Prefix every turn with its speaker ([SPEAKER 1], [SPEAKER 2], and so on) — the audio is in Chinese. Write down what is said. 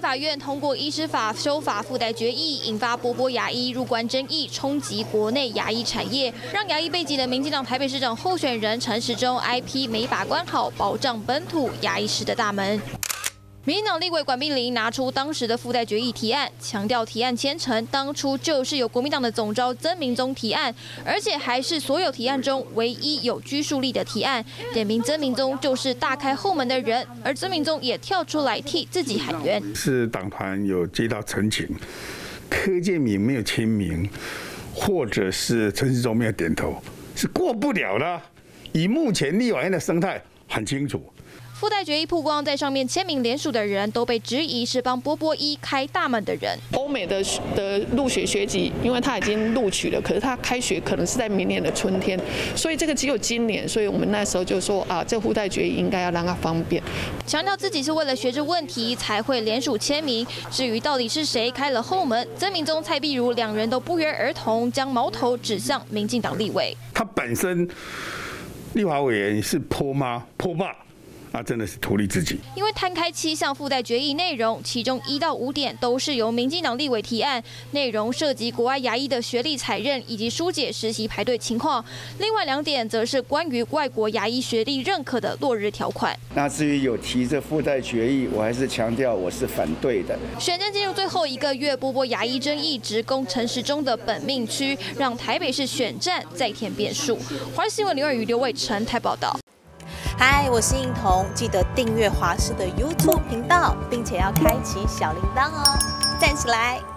[SPEAKER 1] 法院通过医师法修法附带决议，引发波波牙医入关争议，冲击国内牙医产业，让牙医背景的民进党台北市长候选人陈时中 IP 没把关好，保障本土牙医师的大门。 民进党立委管碧玲拿出当时的附带决议提案，强调提案签呈当初就是由国民党的总召曾明宗提案，而且还是所有提案中唯一有拘束力的提案，点名曾明宗就是大开后门的人，而曾明宗也跳出来替自己喊冤。
[SPEAKER 2] 是党团有接到陈情，柯建铭没有签名，或者是陈时中没有点头，是过不了的。以目前立法院的生态很清楚。
[SPEAKER 1] 附带决议曝光，在上面签名联署的人都被质疑是帮波波医开大门的人。
[SPEAKER 3] 欧美的入学学籍，因为他已经录取了，可是他开学可能是在明年的春天，所以这个只有今年，所以我们那时候就说啊，这附带决议应该要让他方便。
[SPEAKER 1] 强调自己是为了学制问题才会联署签名，至于到底是谁开了后门，曾明宗、蔡壁如两人都不约而同将矛头指向民进党立委。
[SPEAKER 2] 他本身立法委员是泼妈泼爸。 那真的是图利自己，
[SPEAKER 1] 因为摊开7项附带决议内容，其中1到5点都是由民进党立委提案，内容涉及国外牙医的学历采认以及疏解实习排队情况。另外2点则是关于外国牙医学历认可的落日条款。
[SPEAKER 4] 那至于有提这附带决议，我还是强调我是反对的。
[SPEAKER 1] 选战进入最后1个月，波波牙医争议直攻陈时中的本命区，让台北市选战再添变数。华视新闻刘尔瑜、刘伟成台报道。
[SPEAKER 5] 嗨，我是映彤，记得订阅华视的 YouTube 频道，并且要开启小铃铛哦，站起来！